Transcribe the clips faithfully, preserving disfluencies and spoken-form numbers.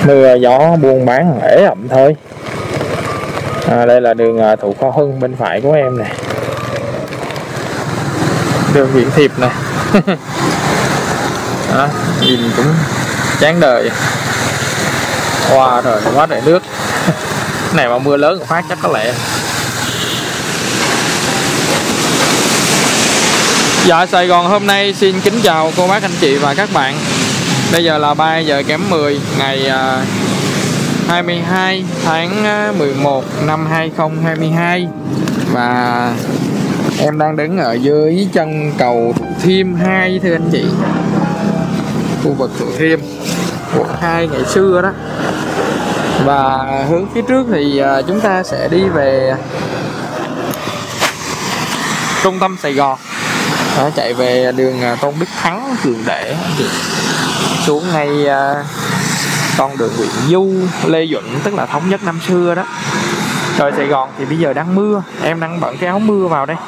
Mưa gió buôn bán ế ẩm thôi. À, đây là đường Thủ Khoa Hưng bên phải của em này, đường Nguyễn Thiệp này. Đó, nhìn cũng chán đời. Wow, trời quá trời nước. Này mà mưa lớn phát chắc có lẽ. Dạ, Sài Gòn hôm nay xin kính chào cô bác anh chị và các bạn. Bây giờ là ba giờ kém mười ngày hai mươi hai tháng mười một năm hai không hai hai. Và em đang đứng ở dưới chân cầu Thủ Thiêm hai thưa anh chị. Khu vực Thủ Thiêm quận hai ngày xưa đó. Và hướng phía trước thì chúng ta sẽ đi về trung tâm Sài Gòn. Đó, chạy về đường Tôn Đức Thắng, Cường Để xuống ngay uh, con đường Nguyễn Du, Lê Duẩn, tức là thống nhất năm xưa đó. Trời Sài Gòn thì bây giờ đang mưa, em đang bận cái áo mưa vào đây.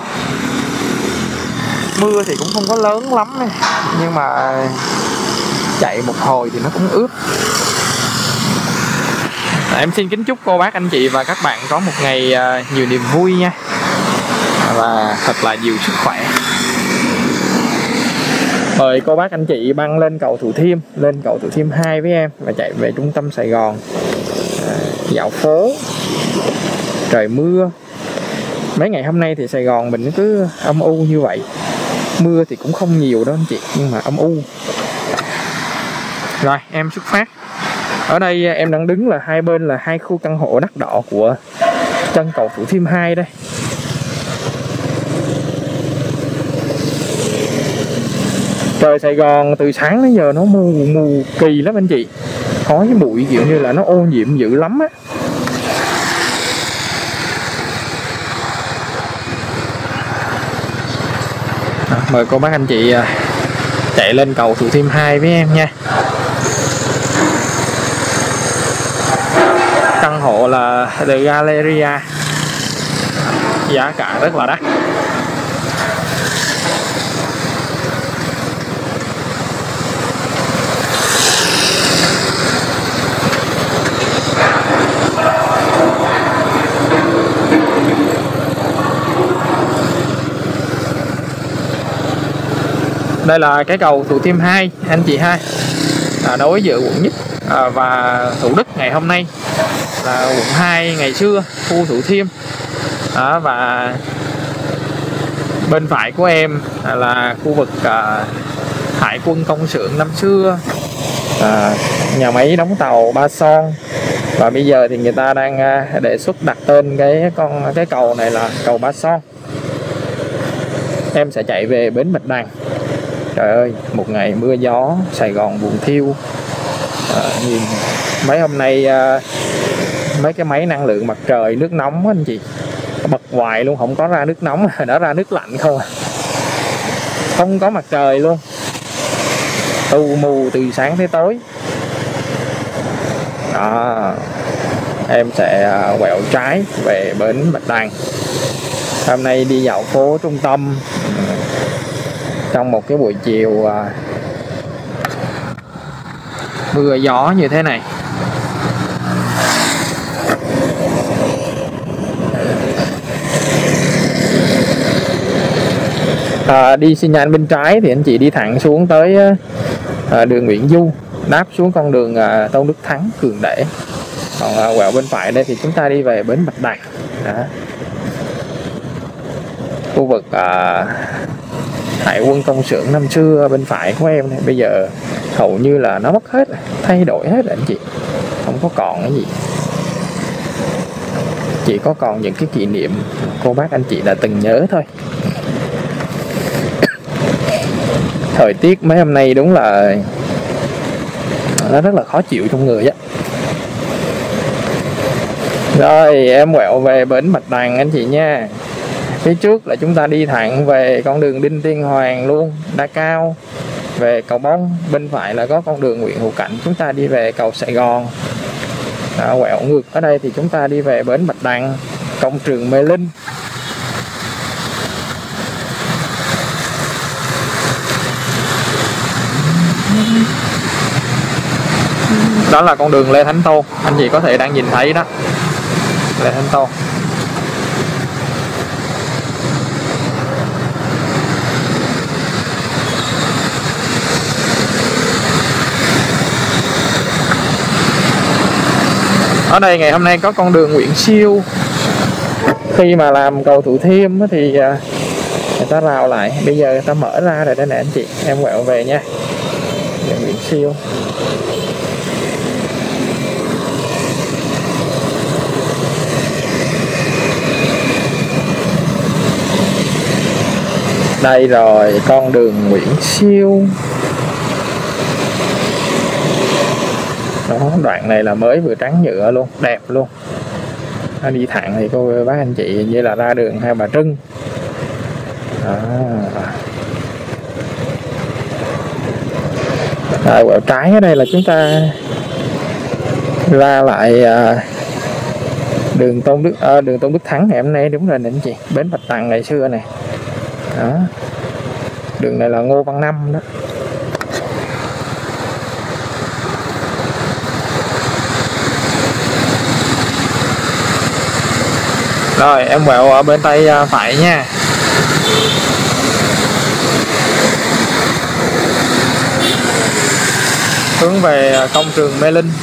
Mưa thì cũng không có lớn lắm này, nhưng mà chạy một hồi thì nó cũng ướt. Em xin kính chúc cô bác anh chị và các bạn có một ngày uh, nhiều niềm vui nha, và thật là nhiều sức khỏe. Mời cô bác anh chị băng lên cầu Thủ Thiêm, lên cầu Thủ Thiêm hai với em và chạy về trung tâm Sài Gòn. À, dạo phố, trời mưa. Mấy ngày hôm nay thì Sài Gòn mình cứ âm u như vậy. Mưa thì cũng không nhiều đâu anh chị, nhưng mà âm u. Rồi em xuất phát. Ở đây em đang đứng là hai bên là hai khu căn hộ đắt đỏ của chân cầu Thủ Thiêm hai đây. Trời Sài Gòn từ sáng đến giờ nó mù mù kỳ lắm anh chị. Khói với bụi kiểu như là nó ô nhiễm dữ lắm á. À, mời cô bác anh chị chạy lên cầu Thủ Thiêm hai với em nha. Căn hộ là The Galleria, giá cả rất là đắt. Đây là cái cầu Thủ Thiêm hai anh chị ha, à, nối giữa quận nhất à, và Thủ Đức ngày hôm nay là quận hai ngày xưa, khu Thủ Thiêm. À, và bên phải của em là khu vực à, Hải quân công xưởng năm xưa, à, nhà máy đóng tàu Ba Son. Và bây giờ thì người ta đang à, đề xuất đặt tên cái con cái cầu này là cầu Ba Son. Em sẽ chạy về bến Bạch Đằng. Trời ơi, một ngày mưa gió, Sài Gòn buồn thiêu. À, nhìn mấy hôm nay à, mấy cái máy năng lượng mặt trời nước nóng anh chị bật hoài luôn, không có ra nước nóng, đã ra nước lạnh không à. Không có mặt trời luôn, tù mù từ sáng tới tối. Đó, em sẽ quẹo trái về bến Bạch Đằng. Hôm nay đi dạo phố trung tâm trong một cái buổi chiều à, mưa gió như thế này. À, đi xi nhan bên trái thì anh chị đi thẳng xuống tới à, đường Nguyễn Du, đáp xuống con đường à, Tôn Đức Thắng, Cường Để. Còn à, quẹo bên phải đây thì chúng ta đi về bến Bạch Đằng. Đó. Khu vực à, Hải quân công xưởng năm xưa bên phải của em này bây giờ hầu như là nó mất hết, thay đổi hết rồi anh chị, không có còn cái gì, chỉ có còn những cái kỷ niệm cô bác anh chị đã từng nhớ thôi. Thời tiết mấy hôm nay đúng là nó rất là khó chịu trong người á. Rồi em quẹo về bến Bạch Đằng anh chị nha. Phía trước là chúng ta đi thẳng về con đường Đinh Tiên Hoàng luôn, Đa Cao, về cầu Bông. Bên phải là có con đường Nguyễn Hữu Cảnh, chúng ta đi về cầu Sài Gòn. À, quẹo ngược ở đây thì chúng ta đi về bến Bạch Đằng, công trường Mê Linh. Đó là con đường Lê Thánh Tôn, anh chị có thể đang nhìn thấy đó, Lê Thánh Tôn. Ở đây ngày hôm nay có con đường Nguyễn Siêu. Khi mà làm cầu Thủ Thiêm thì người ta rào lại, bây giờ người ta mở ra rồi đây nè anh chị, em quẹo về nha. Đường Nguyễn Siêu. Đây rồi, con đường Nguyễn Siêu. Đó, đoạn này là mới vừa trắng nhựa luôn, đẹp luôn. Nó đi thẳng thì cô bác anh chị như là ra đường Hai Bà Trưng. Đó. Rồi quẹo trái ở đây là chúng ta ra lại à, đường Tôn Đức à, đường Tôn Đức Thắng ngày hôm nay, đúng rồi nè anh chị, bến Bạch Đằng ngày xưa này. Đó. Đường này là Ngô Văn Năm đó. Rồi em quẹo ở bên tay phải nha. Hướng về công trường Mê Linh.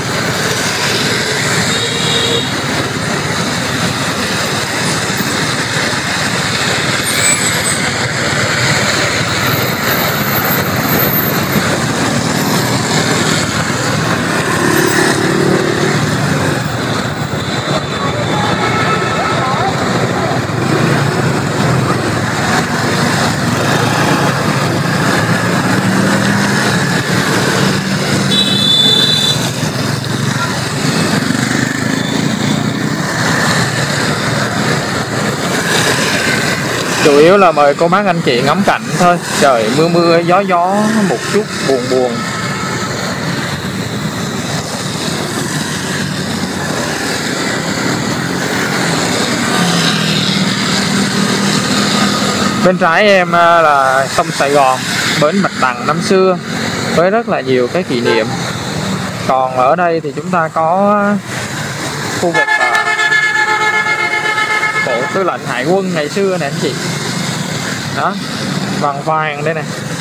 Chủ yếu là mời cô bác anh chị ngắm cảnh thôi. Trời mưa mưa gió gió một chút buồn buồn. Bên trái em là sông Sài Gòn, bến Bạch Đằng năm xưa với rất là nhiều cái kỷ niệm. Còn ở đây thì chúng ta có khu vực bộ tư lệnh hải quân ngày xưa nè anh chị. Đó, vàng vàng đây nè.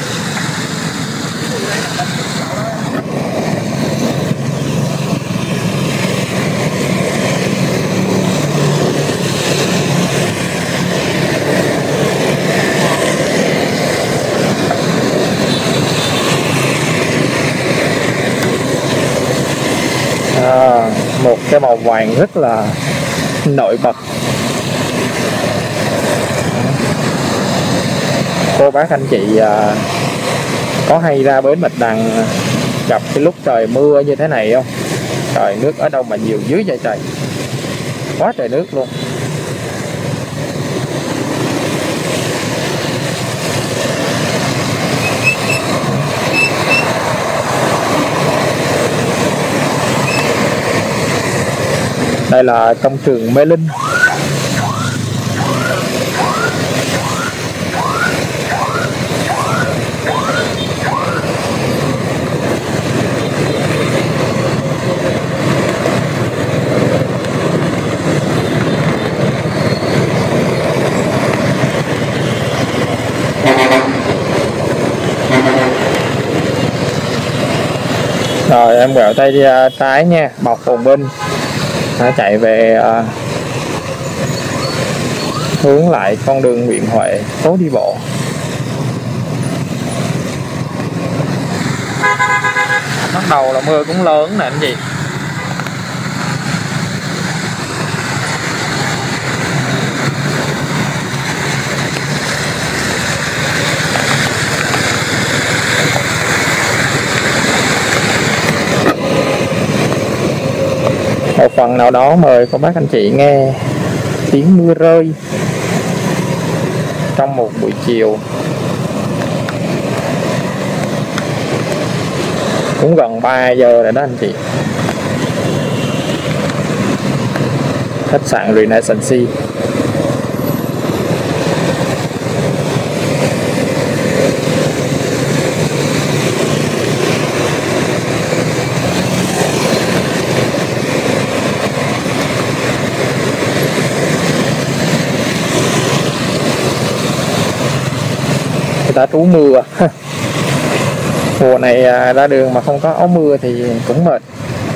À, một cái màu vàng rất là nổi bật. Cô bác anh chị à, có hay ra bến Bạch Đằng gặp cái lúc trời mưa như thế này không? Trời nước ở đâu mà nhiều dưới vậy trời, quá trời nước luôn. Đây là công trường Mê Linh. Rồi em quẹo tay đi trái nha, bọc Phồn Vinh. Nó chạy về uh, hướng lại con đường Nguyễn Huệ, phố đi bộ. Bắt đầu là mưa cũng lớn nè anh chị. Một phần nào đó mời cô bác anh chị nghe tiếng mưa rơi trong một buổi chiều. Cũng gần ba giờ rồi đó anh chị. Khách sạn Renaissance. ta trú mưa. Mùa này ra đường mà không có áo mưa thì cũng mệt.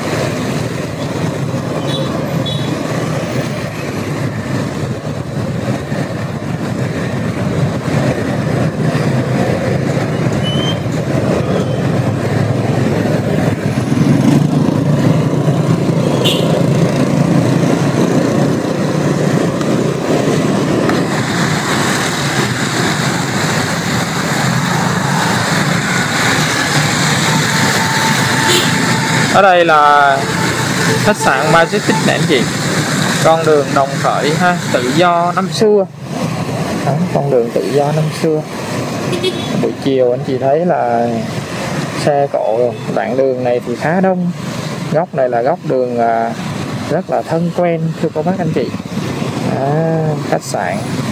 Ở đây là khách sạn Majestic nè anh chị. Con đường Đồng Khởi ha, tự do năm xưa. Đó, con đường tự do năm xưa. Buổi chiều anh chị thấy là xe cộ đoạn đường này thì khá đông. Góc này là góc đường rất là thân quen thưa cô bác anh chị. À, khách sạn.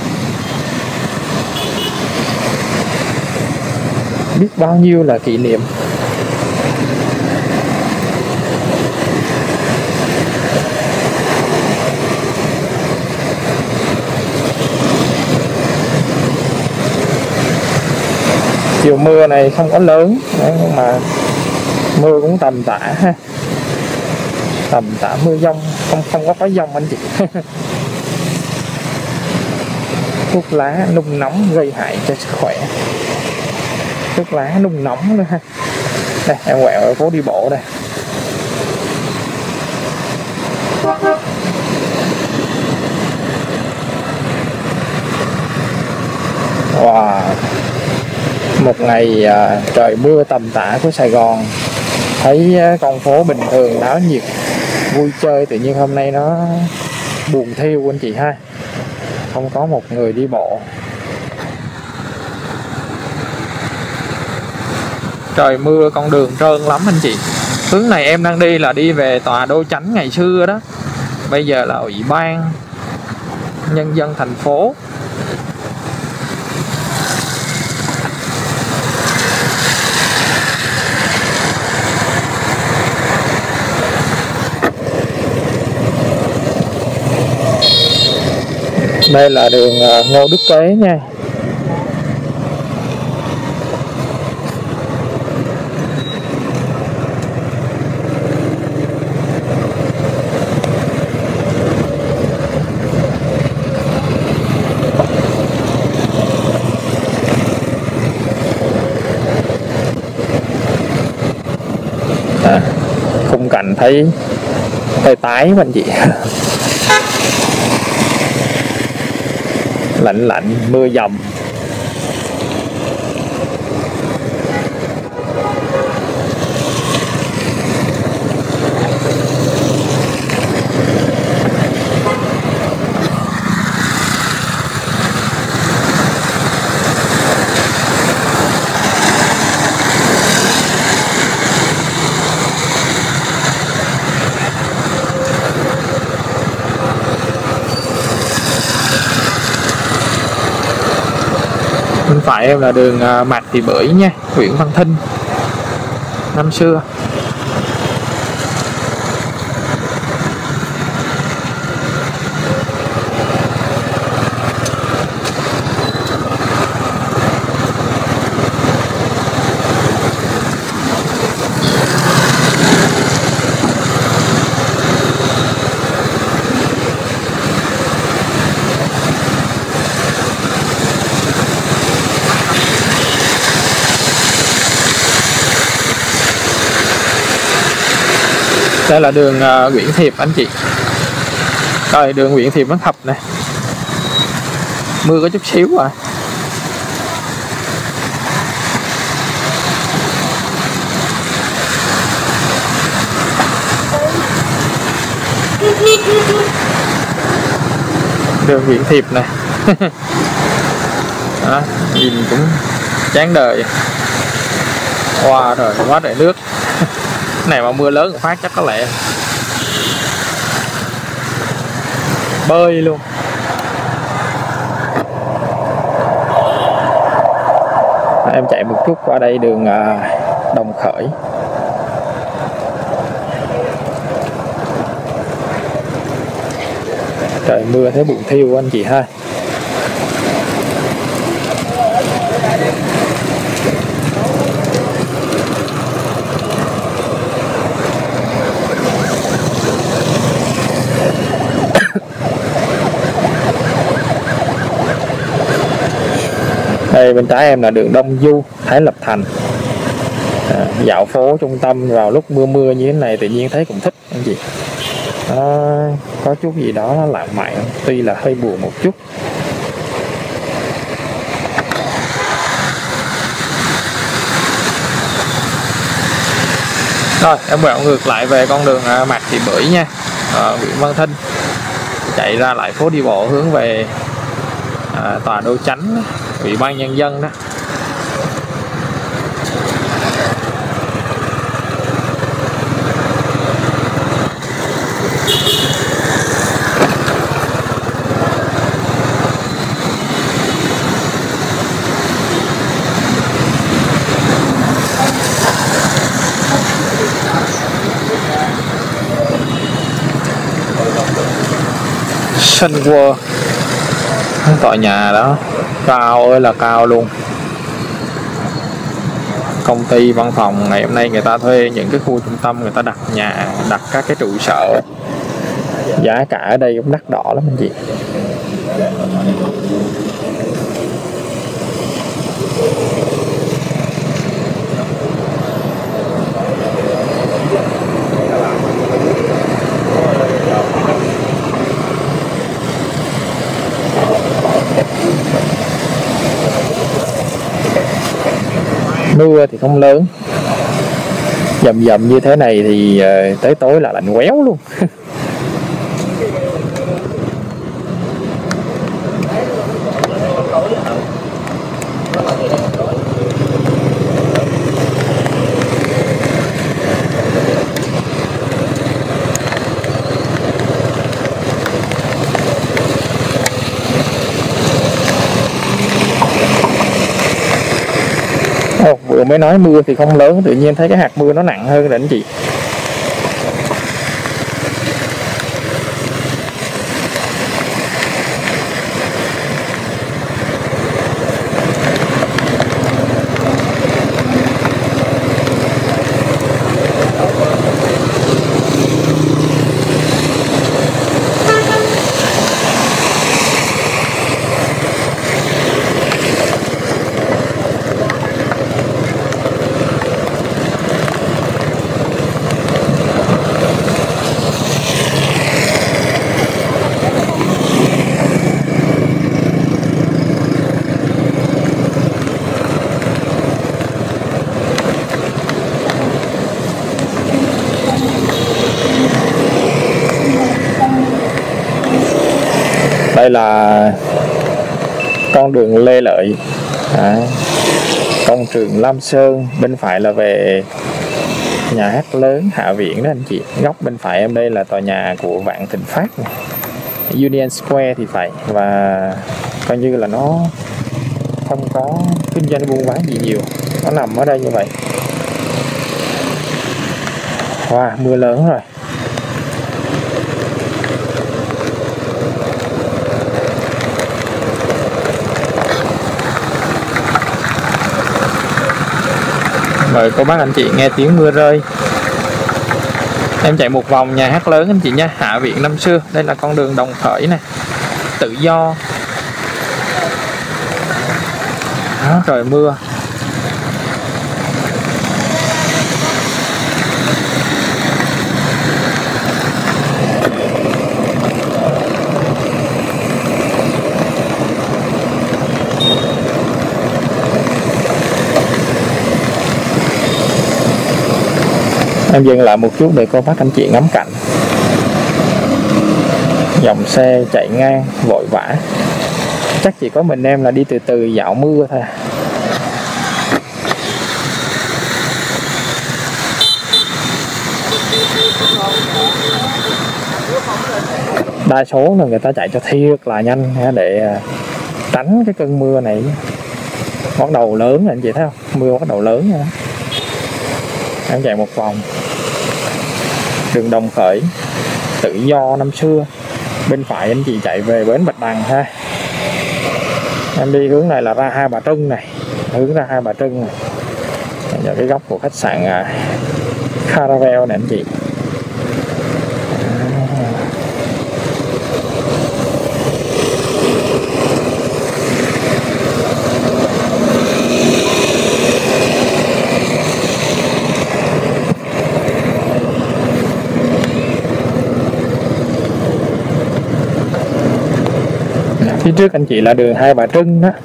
Biết bao nhiêu là kỷ niệm. Chiều mưa này không có lớn đấy, nhưng mà mưa cũng tầm tã ha, tầm tã mưa dông, không không có có dông anh chị. Thuốc lá nung nóng gây hại cho sức khỏe. Thuốc lá nung nóng nữa ha. Đây em quẹo ở phố đi bộ đây. Wow, một ngày à, trời mưa tầm tã của Sài Gòn, thấy à, con phố bình thường náo nhiệt vui chơi, tự nhiên hôm nay nó buồn thiêu anh chị ha, không có một người đi bộ. Trời mưa con đường trơn lắm anh chị. Hướng này em đang đi là đi về tòa Đô Chánh ngày xưa đó, bây giờ là Ủy ban Nhân dân thành phố. Đây là đường Ngô Đức Kế nha. À, khung cảnh thấy tơi tái anh chị. Lạnh lạnh mưa dầm. Bên phải em là đường Mạc Thị Bưởi nha, huyện Văn Thinh năm xưa. Đây là đường uh, Nguyễn Thiệp anh chị. Rồi đường Nguyễn Thiệp vẫn thập này. Mưa có chút xíu à. Đường Nguyễn Thiệp này. Đó, nhìn cũng chán đời. Wow rồi, quá trời nước. Này mà mưa lớn phát chắc có lẽ bơi luôn. Em chạy một chút qua đây đường Đồng Khởi. Trời mưa thấy bụng thiêu anh chị ha. Đây bên trái em là đường Đông Du, Thái Lập Thành. À, dạo phố trung tâm vào lúc mưa mưa như thế này tự nhiên thấy cũng thích anh chị. Đó, có chút gì đó nó lãng mạn, tuy là hơi buồn một chút. Rồi em quẹo ngược lại về con đường à, Mạc Thị Bưởi nha, ở huyện Văn Thinh, chạy ra lại phố đi bộ hướng về à, tòa Đô Chánh, Ủy ban Nhân dân đó. Sun World, tòa nhà đó cao ơi là cao luôn. Công ty văn phòng ngày hôm nay người ta thuê những cái khu trung tâm, người ta đặt nhà, đặt các cái trụ sở. Giá cả ở đây cũng đắt đỏ lắm anh chị. Mưa thì không lớn, dầm dầm như thế này thì tới tối là lạnh quéo luôn. Oh, vừa mới nói mưa thì không lớn, tự nhiên thấy cái hạt mưa nó nặng hơn rồi anh chị. Đây là con đường Lê Lợi, à, công trường Lam Sơn. Bên phải là về nhà hát lớn Hạ Viện đó anh chị. Góc bên phải em đây là tòa nhà của Vạn Thịnh Phát này. Union Square thì phải. Và coi như là nó không có kinh doanh buôn bán gì nhiều, nó nằm ở đây như vậy. Wow, mưa lớn rồi. Mời cô bác anh chị nghe tiếng mưa rơi. Em chạy một vòng nhà hát lớn anh chị nha, Hạ Viện năm xưa. Đây là con đường Đồng Khởi này, Tự Do. Đó, trời mưa. Em dừng lại một chút để cô bác anh chị ngắm cảnh. Dòng xe chạy ngang vội vã. Chắc chỉ có mình em là đi từ từ dạo mưa thôi. Đa số là người ta chạy cho thiệt là nhanh để tránh cái cơn mưa này. Bắt đầu lớn anh chị thấy không? Mưa bắt đầu lớn nha. Em chạy một vòng đường Đồng Khởi, Tự Do năm xưa. Bên phải anh chị chạy về bến Bạch Đằng ha. Em đi hướng này là ra Hai Bà Trưng này, hướng ra Hai Bà Trưng này. Ở cái góc của khách sạn Caravel này anh chị. Phía trước anh chị là đường Hai Bà Trưng đó.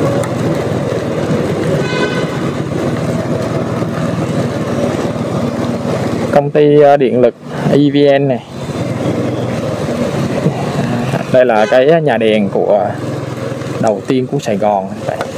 Công ty điện lực e vê en này. Đây là cái nhà đèn của đầu tiên của Sài Gòn.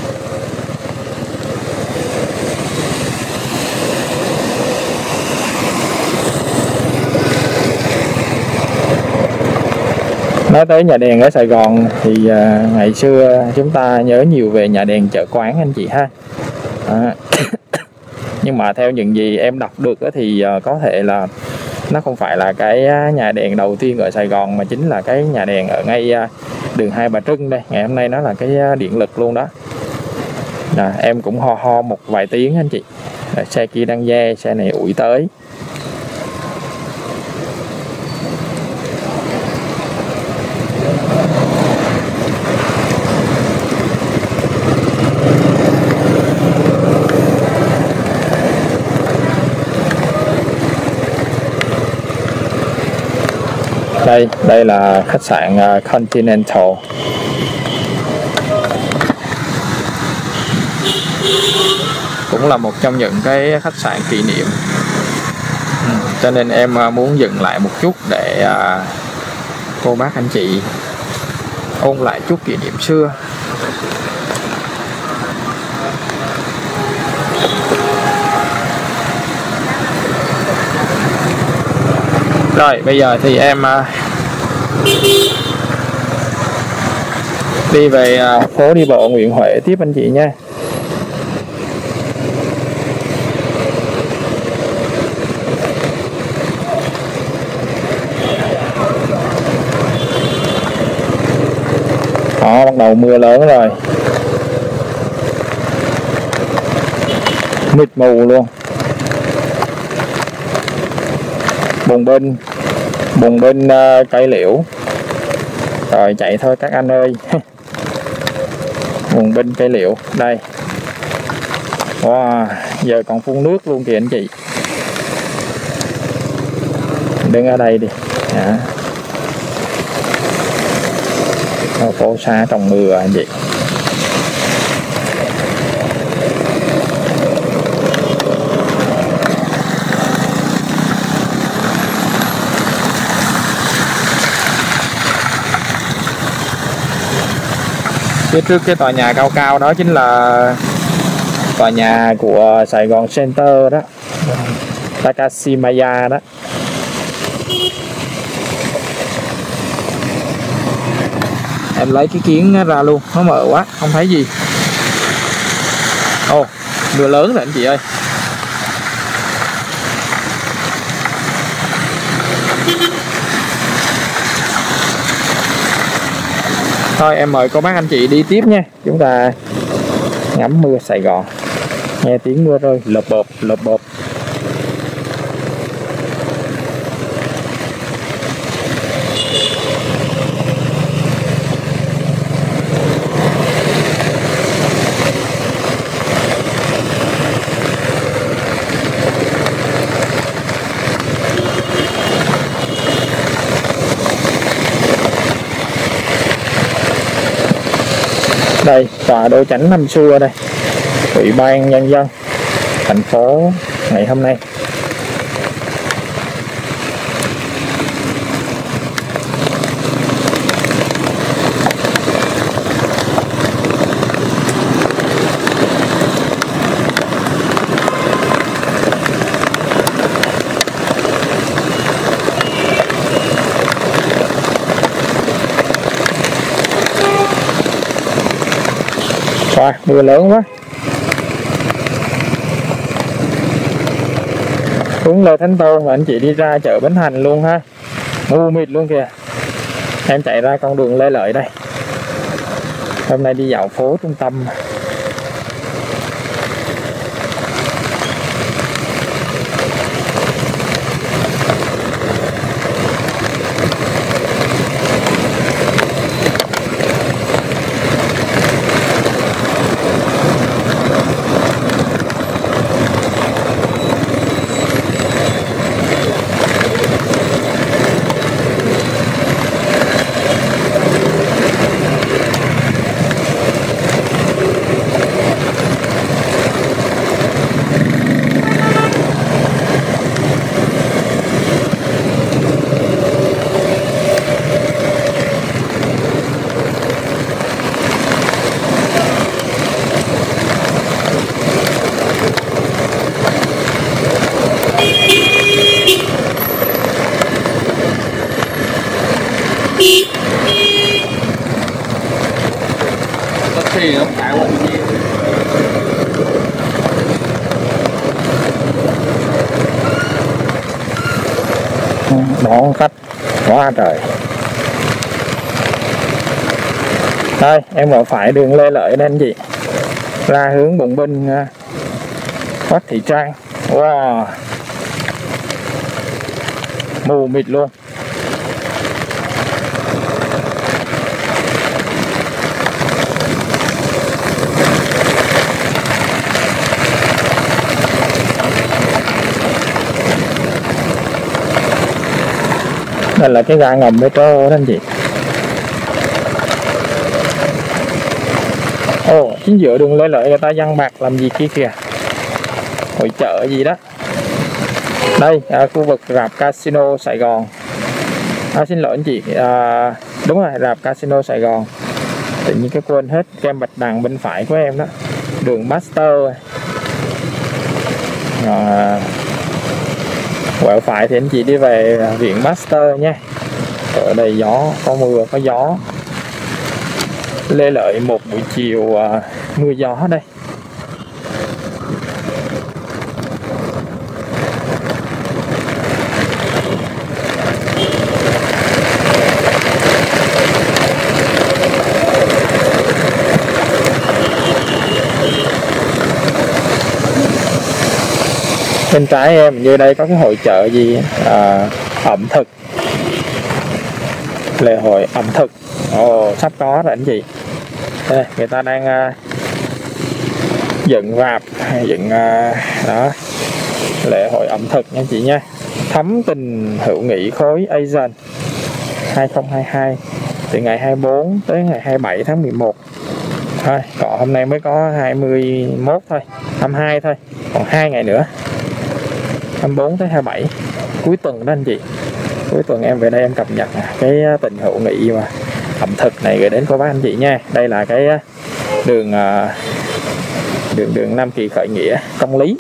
Nói tới nhà đèn ở Sài Gòn thì uh, ngày xưa chúng ta nhớ nhiều về nhà đèn chợ Quán anh chị ha. À. Nhưng mà theo những gì em đọc được thì uh, có thể là nó không phải là cái nhà đèn đầu tiên ở Sài Gòn, mà chính là cái nhà đèn ở ngay uh, đường Hai Bà Trưng đây. Ngày hôm nay nó là cái điện lực luôn đó. À, em cũng ho ho một vài tiếng anh chị. À, xe kia đang ve, xe này ủi tới. Đây, đây là khách sạn uh, Continental. Cũng là một trong những cái khách sạn kỷ niệm. Ừ, cho nên em uh, muốn dừng lại một chút để uh, cô bác anh chị ôn lại chút kỷ niệm xưa. Rồi bây giờ thì em uh, đi về uh, phố đi bộ Nguyễn Huệ tiếp anh chị nha. Đó, bắt đầu mưa lớn rồi, mịt mù luôn. Bùng binh bùng binh uh, cây liễu. Rồi chạy thôi các anh ơi. Bùng binh cây liễu đây. Wow, giờ còn phun nước luôn kìa anh chị. Đứng ở đây đi. Đó. Phố xá trong mưa anh chị. Phía trước cái tòa nhà cao cao đó chính là tòa nhà của Sài Gòn Center đó, Takashimaya đó. Em lấy cái kiến ra luôn, nó mờ quá, không thấy gì. Ồ, mưa lớn rồi anh chị ơi. Thôi em mời cô bác anh chị đi tiếp nha. Chúng ta ngắm mưa Sài Gòn, nghe tiếng mưa rơi lộp bộp lộp bộp. Đây, tòa Đô Chánh năm xưa đây. Ủy ban Nhân dân thành phố ngày hôm nay. Wow, mưa lớn quá. Hướng Lê Thánh Tôn mà anh chị đi ra chợ Bến Thành luôn ha. Mù mịt luôn kìa. Em chạy ra con đường Lê Lợi đây. Hôm nay đi dạo phố trung tâm. thì không phải quên gì. Đón khách quá trời. Thôi em ở phải đường Lê Lợi đây anh chị, ra hướng Bùng Binh, Quách Thị Trang. Wow, mù mịt luôn. Đây là cái ga ngầm metro đó anh chị. Ồ, oh, chính giữa đường Lê Lợi người ta giăng bạc làm gì kia kìa, hội chợ gì đó. Đây à, khu vực rạp Casino Sài Gòn. À, xin lỗi anh chị, à, đúng rồi, rạp Casino Sài Gòn. Tự nhiên cái quên hết kem bạch đằng bên phải của em đó, đường Master. À, quẹo phải thì anh chị đi về viện Master nha. Ở đây gió, có mưa, có gió. Lê Lợi một buổi chiều à, mưa gió đây. Bên trái em như đây có cái hội chợ gì à, ẩm thực, lễ hội ẩm thực. Ồ, sắp có rồi anh chị. Đây, người ta đang uh, dựng rạp, dựng uh, đó, lễ hội ẩm thực nha anh chị nha. Thắm tình hữu nghị khối Asian hai không hai hai, từ ngày hai mươi bốn tới ngày hai mươi bảy tháng mười một. Thôi, còn hôm nay mới có hai mươi mốt thôi, hai mươi hai thôi, còn hai ngày nữa, hai mươi bốn tới hai mươi bảy, cuối tuần đó anh chị. Cuối tuần em về đây em cập nhật cái tình hữu nghị mà ẩm thực này gửi đến cô bác anh chị nha. Đây là cái đường đường đường Nam Kỳ Khởi Nghĩa, Công Lý.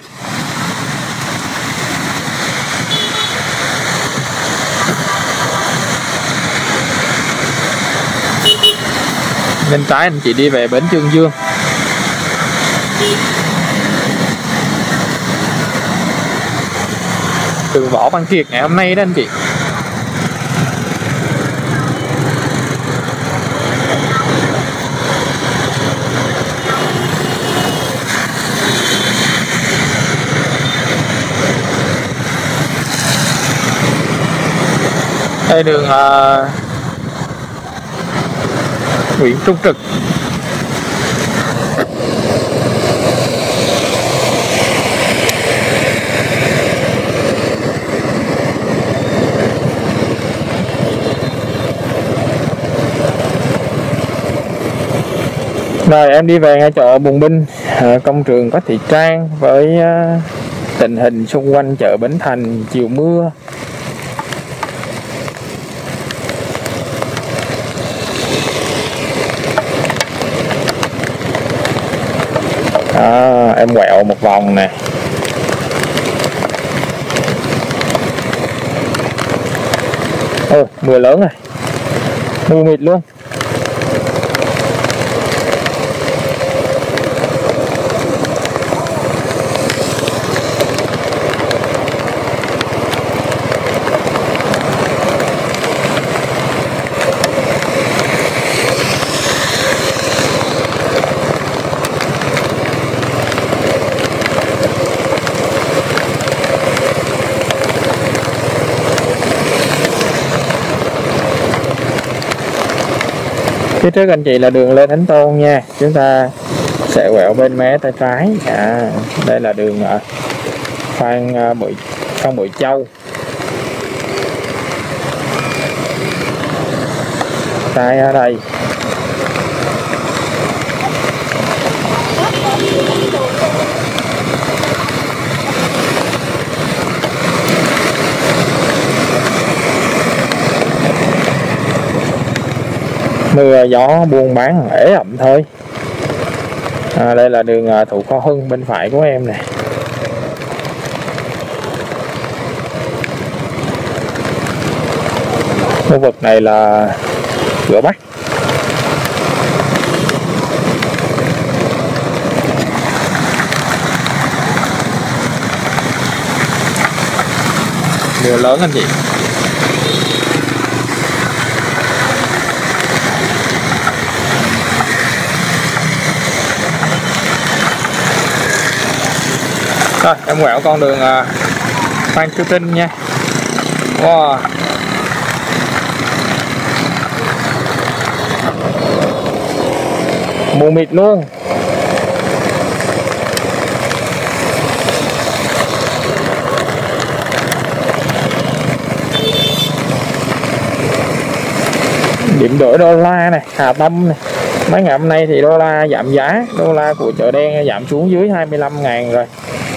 Bên trái anh chị đi về bến Trương Dương. Đường Võ Văn Kiệt ngày hôm nay đó anh chị. Đây đường uh, Nguyễn Trung Trực. Rồi em đi về ngay chợ Bùng Binh, công trường Quách Thị Trang, với tình hình xung quanh chợ Bến Thành chiều mưa. À, em quẹo một vòng nè. Ôi, mưa lớn rồi, mù mịt luôn. Phía trước anh chị là đường Lê Thánh Tôn nha. Chúng ta sẽ quẹo bên mé tay trái. À, đây là đường uh, Phan uh, Bội Phan Bội Châu. Tay ở đây. Mưa gió buôn bán ế ẩm thôi. À, đây là đường Thủ Khoa Hưng bên phải của em nè. Khu vực này là cửa Bắc. mưa lớn anh chị. Rồi em quẹo con đường uh, Phan Chu Trinh nha. Wow. Mù mịt luôn. Điểm đổi đô la này, Hà Tâm này. Mấy ngày hôm nay thì đô la giảm giá, đô la của chợ đen giảm xuống dưới hai mươi lăm ngàn rồi.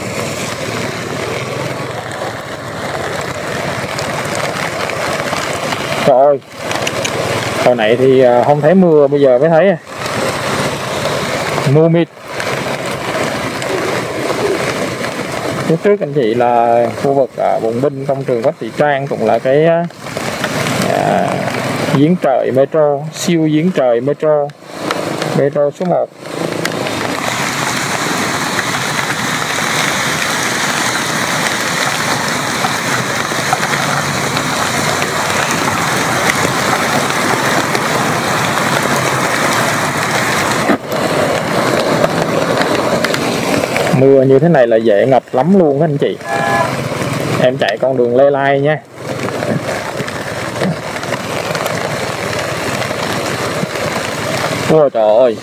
Trời ơi, hồi nãy thì không thấy mưa, bây giờ mới thấy à. Mù mịt. Phía trước anh chị là khu vực à, Bùng Binh, công trường Quách Thị Trang, cũng là cái à, giếng trời metro, siêu giếng trời metro, metro số một. Mưa như thế này là dễ ngập lắm luôn các anh chị. Em chạy con đường Lê Lai nha. Ôi trời ơi.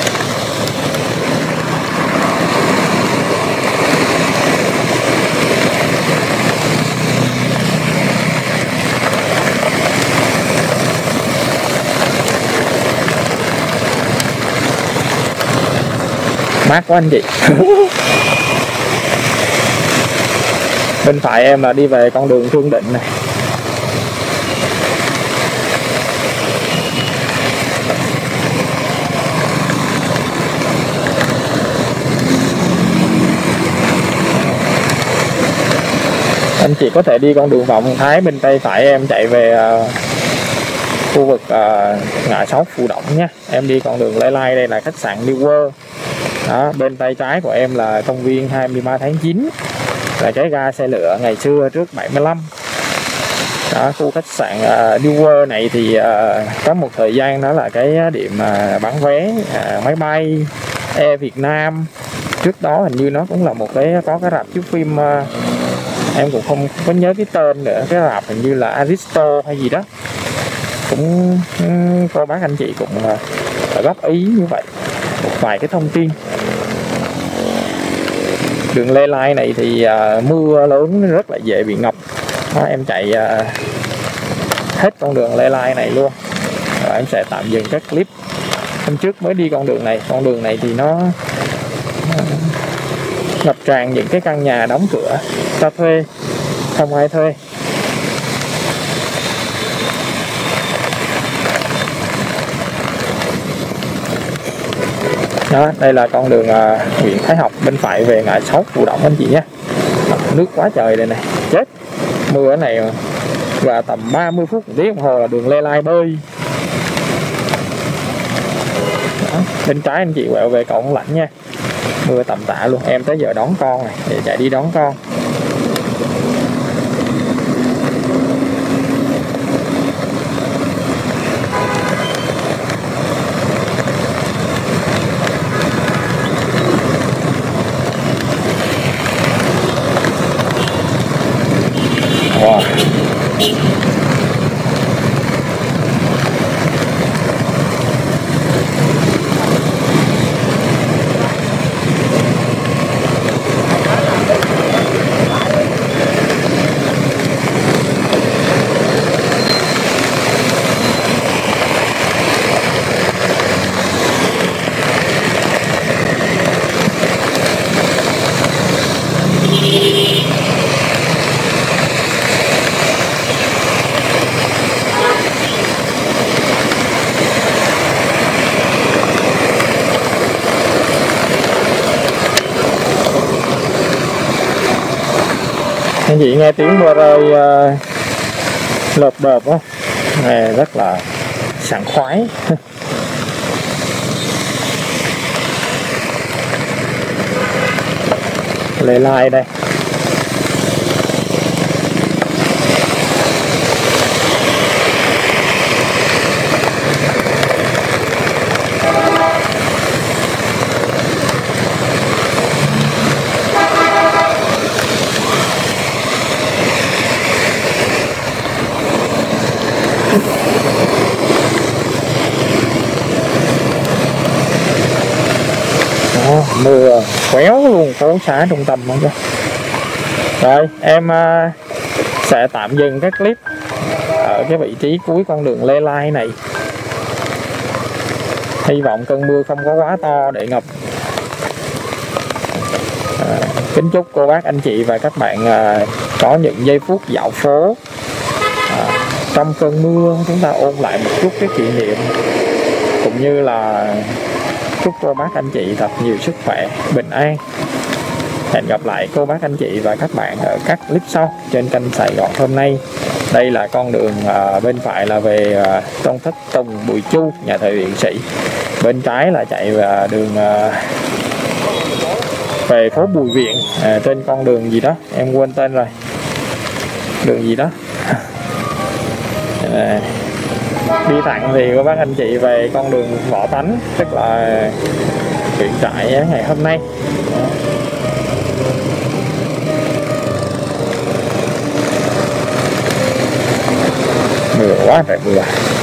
Mát quá anh chị. Bên phải em là đi về con đường Thương Định này. Anh chị có thể đi con đường Vọng Thái, bên tay phải em chạy về uh, khu vực uh, ngã sáu Phù Động nhé. Em đi con đường Lê Lai, đây là khách sạn New World. Đó, bên tay trái của em là công viên hai mươi ba tháng chín, là cái ga xe lửa ngày xưa trước bảy mươi lăm. Đó, khu khách sạn uh, New World này thì uh, có một thời gian đó là cái điểm uh, bán vé uh, máy bay Air Việt Nam. Trước đó hình như nó cũng là một cái có cái rạp chiếu phim, uh, em cũng không có nhớ cái tên nữa, cái rạp hình như là Aristo hay gì đó. Cũng um, cô bác anh chị cũng uh, góp ý như vậy một vài cái thông tin. Đường Lê Lai này thì uh, mưa lớn rất là dễ bị ngập. Đó, em chạy uh, hết con đường Lê Lai này luôn. Rồi em sẽ tạm dừng các clip. Hôm trước mới đi con đường này, con đường này thì nó uh, ngập tràn những cái căn nhà đóng cửa cho thuê, không ai thuê. Đó, đây là con đường uh, Nguyễn Thái Học, bên phải về ngã sáu Phù Động anh chị nhé. Nước quá trời đây này, chết. Mưa ở này và tầm ba mươi phút một tiếng đồng hồ là đường Lê Lai bơi. Đó, bên trái anh chị quẹo về cầu Ông Lãnh nha. Mưa tầm tạ luôn, em tới giờ đón con này để chạy đi đón con. Wow. Anh chị nghe tiếng mưa rơi uh, lợp đợp á, nghe rất là sảng khoái. Lê Lai đây. quéo luôn phố xá trung tâm không. Rồi em uh, sẽ tạm dừng cái clip ở cái vị trí cuối con đường Lê Lai này. Hy vọng cơn mưa không có quá to để ngập. À, kính chúc cô bác anh chị và các bạn à, có những giây phút dạo phố à, trong cơn mưa. Chúng ta ôn lại một chút cái kỷ niệm, cũng như là chúc cô bác anh chị thật nhiều sức khỏe, bình an. Hẹn gặp lại cô bác anh chị và các bạn ở các clip sau trên kênh Sài Gòn hôm nay. Đây là con đường à, bên phải là về à, Tôn Thất Tùng, Bùi Chu, nhà thờ Viện Sĩ. Bên trái là chạy về đường à, về phố Bùi Viện, à, trên con đường gì đó em quên tên rồi, đường gì đó. À, đi thẳng thì các bác anh chị về con đường Võ Tánh, tức là huyện trại ngày hôm nay. Mưa quá trời mưa.